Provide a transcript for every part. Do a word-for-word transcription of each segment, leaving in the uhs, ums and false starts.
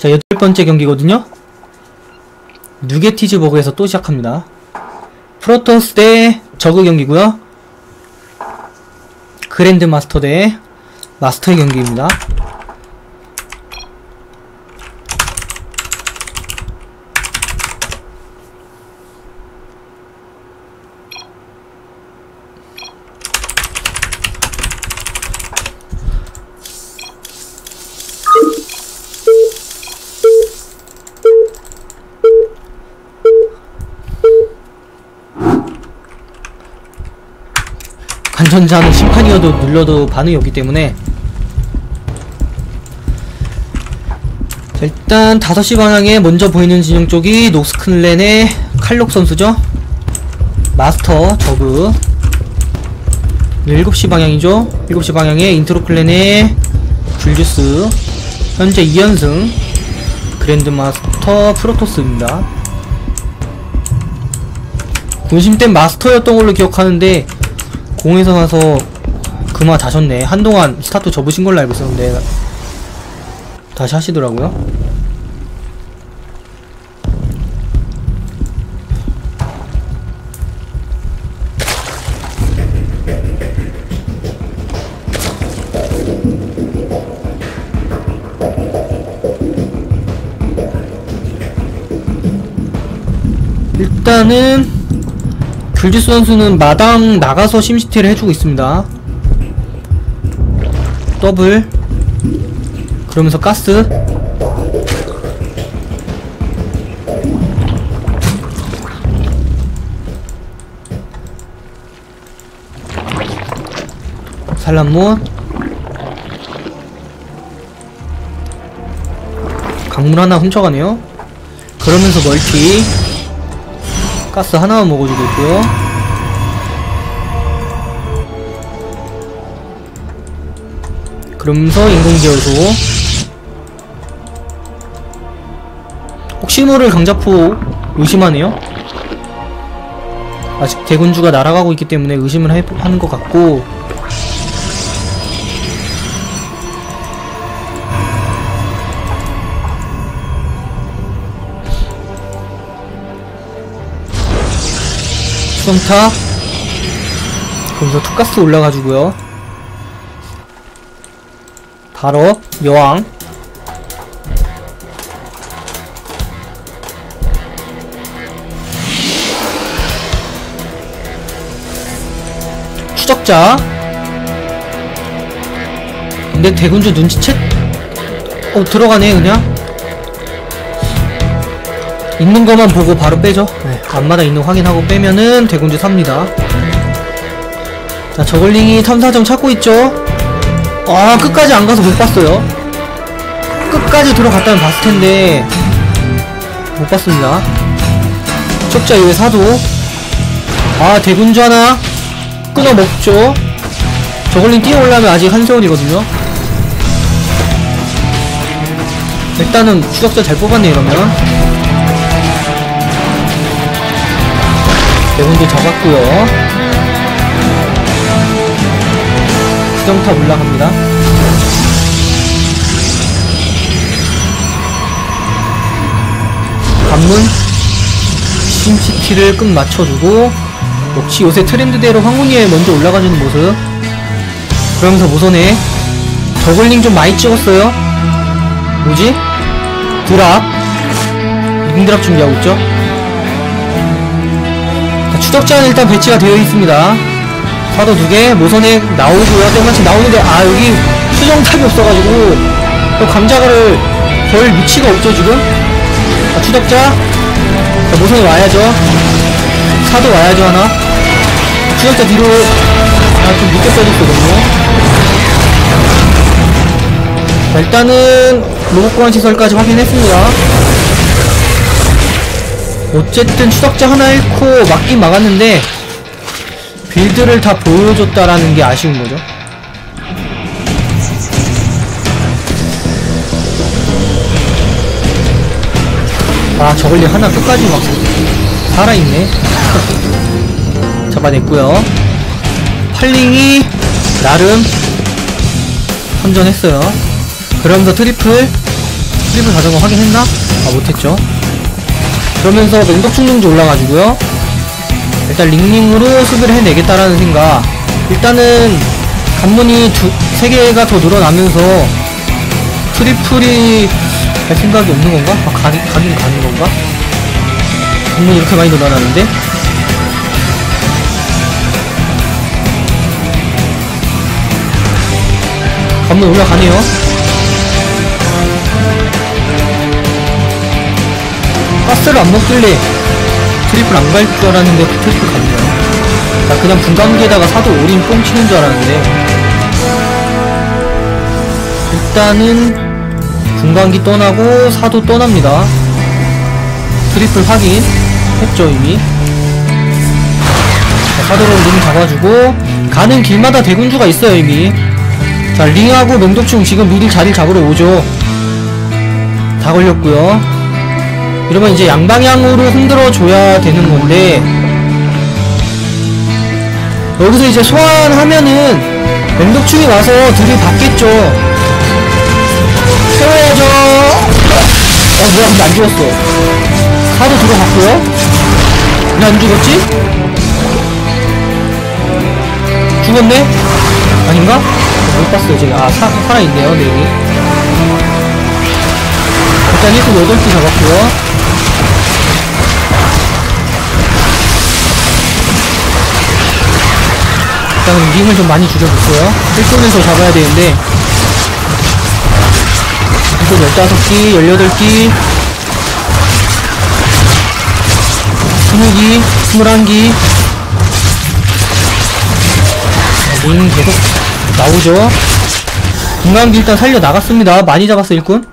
자, 여덟 번째 경기거든요. 누게티즈버그에서 또 시작합니다. 프로토스 대 저그 경기고요. 그랜드 마스터 대 마스터의 경기입니다. 관전자는 심판이어도 눌러도 반응이 없기 때문에. 자, 일단 다섯 시 방향에 먼저 보이는 진영 쪽이 녹스클랜의 칼록 선수죠. 마스터 저그. 일곱 시 방향이죠. 일곱 시 방향에 인트로클랜의 귤주스. 현재 이 연승 그랜드마스터 프로토스입니다. 군심 땐 마스터였던 걸로 기억하는데 공에서 나서 그만 다셨네. 한동안 스타트 접으신 걸로 알고 있었는데 다시 하시더라고요. 일단은 귤지스 선수는 마당 나가서 심시티를 해주고 있습니다. 더블. 그러면서 가스. 산란문. 강물 하나 훔쳐가네요. 그러면서 멀티. 가스 하나만 먹어주고 있고요. 그러면서 인공제어소. 혹시 모를 강자포 의심하네요. 아직 대군주가 날아가고 있기 때문에 의심을 해, 하는 것 같고. 수정탑. 거기서 투가스 올라가지고요. 바로 여왕. 추적자. 근데 대군주 눈치챘? 어, 들어가네 그냥. 있는 것만 보고 바로 빼죠. 네, 앞마다 있는 거 확인하고 빼면은 대군주 삽니다. 자, 저글링이 탐사정 찾고 있죠. 아, 끝까지 안 가서 못 봤어요. 끝까지 들어갔다면 봤을 텐데 못 봤습니다. 척자 이외 사도. 아, 대군주 하나 끊어 먹죠. 저글링 뛰어 올라면 아직 한세원이거든요. 일단은 추적자 잘 뽑았네 이러면. 대군주 잡았고요. 수정탑 올라갑니다. 관문 심시티를 끝 맞춰주고, 역시 요새 트렌드대로 황혼이에 먼저 올라가주는 모습. 그러면서 모선에 저글링 좀 많이 찍었어요. 뭐지? 드랍. 링드랍 준비하고 있죠. 추적자는 일단 배치가 되어 있습니다. 사도 두 개, 모선에 나오고요. 땡마치 나오는데, 아, 여기 수정탑이 없어가지고, 또 감자가를 걸 위치가 없죠, 지금? 자, 추적자. 자, 모선에 와야죠. 사도 와야죠, 하나. 추적자 뒤로, 아, 좀 늦게 써줬거든요. 자, 일단은, 로봇공항 시설까지 확인했습니다. 어쨌든 추적자 하나 잃고 막긴 막았는데 빌드를 다 보여줬다라는 게 아쉬운 거죠. 아, 저걸리 하나 끝까지 막 살아있네. 잡아냈고요. 팔링이 나름 선전했어요. 그러면서 트리플. 트리플 자전거 확인했나? 아, 못했죠. 그러면서 맹독충룡도 올라가지고요. 일단 링링으로 수비를 해내겠다라는 생각. 일단은 관문이 두, 세 개가 더 늘어나면서 트리플이 갈 생각이 없는 건가? 아, 가, 가긴 가는 건가? 관문이 이렇게 많이 늘어나는데? 관문 올라가네요. 가스를 안 먹길래 트리플 안 갈 줄 알았는데 트리플 갔네요. 자, 그냥 분광기에다가 사도 올인 뽕 치는 줄 알았는데 일단은 분광기 떠나고 사도 떠납니다. 트리플 확인 했죠 이미. 자, 사도로 링 잡아주고 가는 길마다 대군주가 있어요 이미. 자, 링하고 맹독충 지금 미리 자리를 잡으러 오죠. 다 걸렸고요. 이러면 이제 양방향으로 흔들어줘야 되는 건데 여기서 이제 소환하면은 맹독충이 와서 들이받겠죠. 세워야죠. 어 뭐야 근데 안 죽었어. 사도 들어갔고요. 왜 안 죽었지? 죽었네? 아닌가? 못 봤어요 지금. 아 사, 살아있네요 네임이. 일단 일곱 여덟 개 잡았고요. 일단 링을 좀 많이 줄여줬어요. 일손에서 잡아야 되는데 일손 열다섯 기, 열여덟 기, 스무 기, 스물한 기. 링 계속 나오죠. 중간기 일단 살려 나갔습니다. 많이 잡았어 일꾼.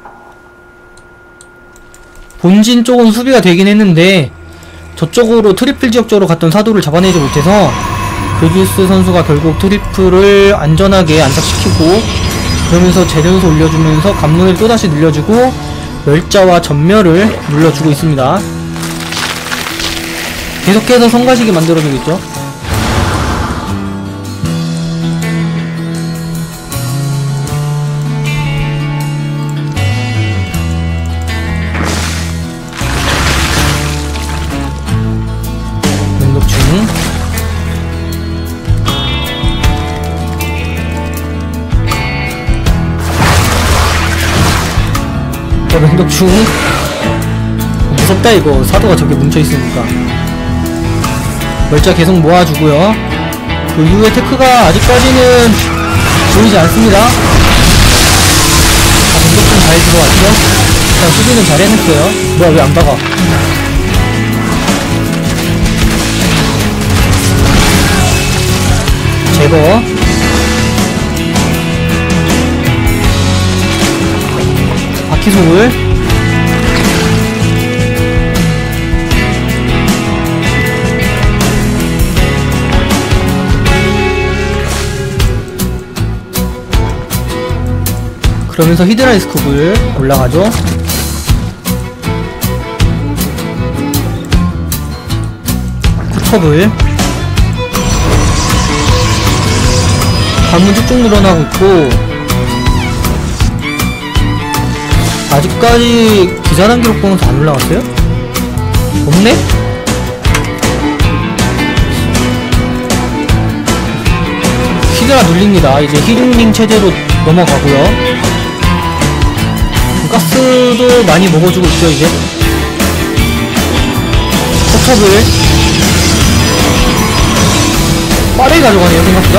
본진 쪽은 수비가 되긴 했는데 저쪽으로 트리플 지역 쪽으로 갔던 사도를 잡아내지 못해서 그리스 선수가 결국 트리플을 안전하게 안착시키고 그러면서 재련소 올려주면서 관문을 또다시 늘려주고 멸자와 전멸을 눌러주고 있습니다. 계속해서 성가시게 만들어주겠죠. 맹독충 무섭다 이거. 사도가 저렇게 뭉쳐있으니까. 멀자 계속 모아주고요. 그 이후에 테크가 아직까지는 보이지 않습니다. 아, 맹독충 잘 들어왔죠? 일단 수비는 잘 해냈어요. 뭐야 왜 안 박아. 제거. 바퀴속을 그러면서 히드라이스컵을 올라가죠. 코첩을 관문 쭉쭉 늘어나고 있고 아직까지 기사단 기록 보면서 안 올라갔어요? 없네? 히드라 눌립니다. 이제 힐링 체제로 넘어가고요. 가스도 많이 먹어주고 있죠 이제. 포탑을 빠르게 가져가네요 생각보다.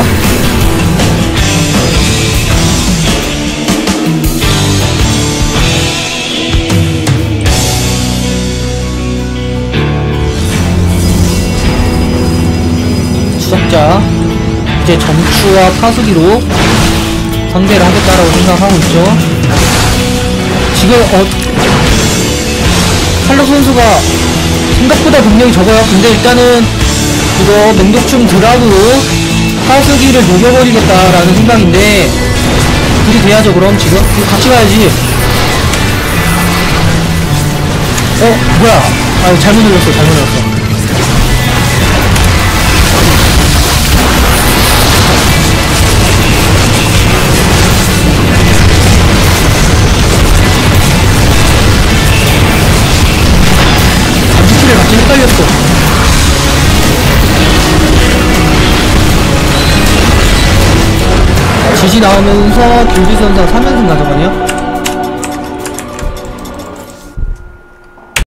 추적자 이제 점추와 파수기로 상대를 하겠다라고 생각하고 있죠. 지금 어 칼로 선수가 생각보다 병력이 적어요. 근데 일단은 이거 맹독충 드랍으로 파수기를 녹여버리겠다라는 생각인데 둘이 돼야죠. 그럼 지금 이거 같이 가야지. 어 뭐야 아 잘못 눌렀어 잘못 눌렀어. 헷갈렸어. 지시 나오면서 김지선사 삼 연승 가져가네요.